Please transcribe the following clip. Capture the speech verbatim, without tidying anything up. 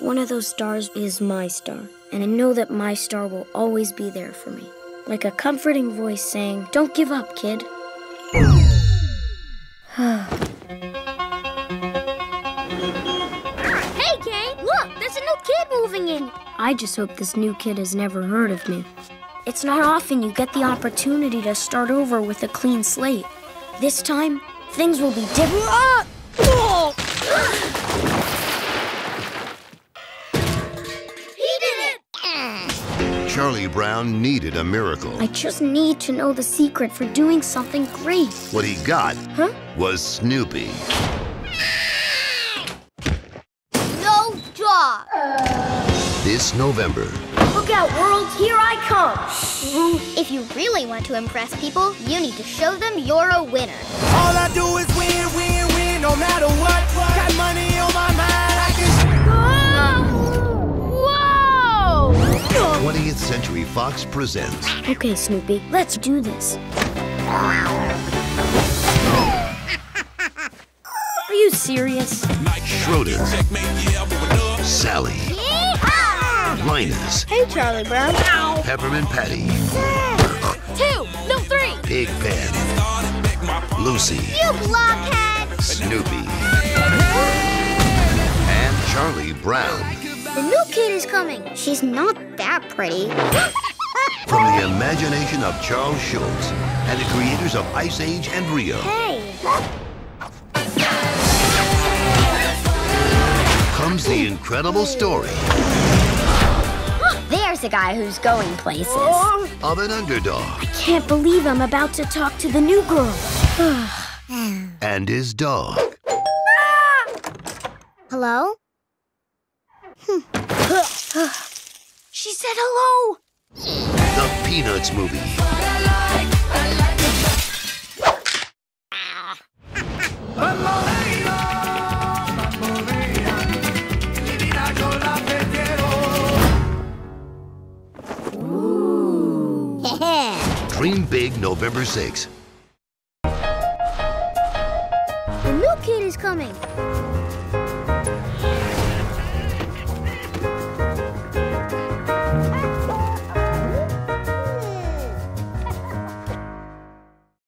One of those stars is my star, and I know that my star will always be there for me. Like a comforting voice saying, "Don't give up, kid." Hey, gang! Look, there's a new kid moving in. I just hope this new kid has never heard of me. It's not often you get the opportunity to start over with a clean slate. This time, things will be different. Ah! Oh! He did it! Charlie Brown needed a miracle. I just need to know the secret for doing something great. What he got Huh? was Snoopy. No job! This November, Look out, world, here I come. If you really want to impress people, you need to show them you're a winner. All I do is win, win, win, no matter what. Got money on my mind, I can... Whoa! twentieth Century Fox presents Okay, Snoopy, let's do this. Are you serious? Schroeder, Sally, Yeehaw! Linus, Hey, Charlie Brown. Ow! Peppermint Patty, Two, no three. Pig Pen, Lucy, You blockhead! Snoopy, and Charlie Brown. The new kid is coming. She's not that pretty. From the imagination of Charles Schulz and the creators of Ice Age and Rio Hey. comes the incredible story There's a guy who's going places. of an underdog Can't believe I'm about to talk to the new girl. and his dog. Hello? She said hello. The Peanuts movie. Dream big November sixth. The new kid is coming.